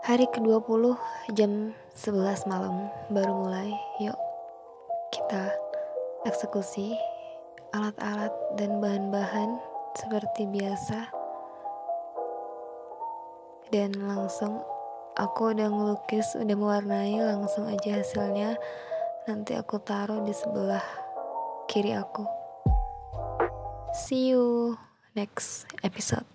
Hari ke-20 jam 11 malam baru mulai. Yuk kita eksekusi alat-alat dan bahan-bahan seperti biasa. Dan langsung aku udah ngelukis, udah mewarnai, langsung aja hasilnya nanti aku taruh di sebelah kiri aku. See you next episode.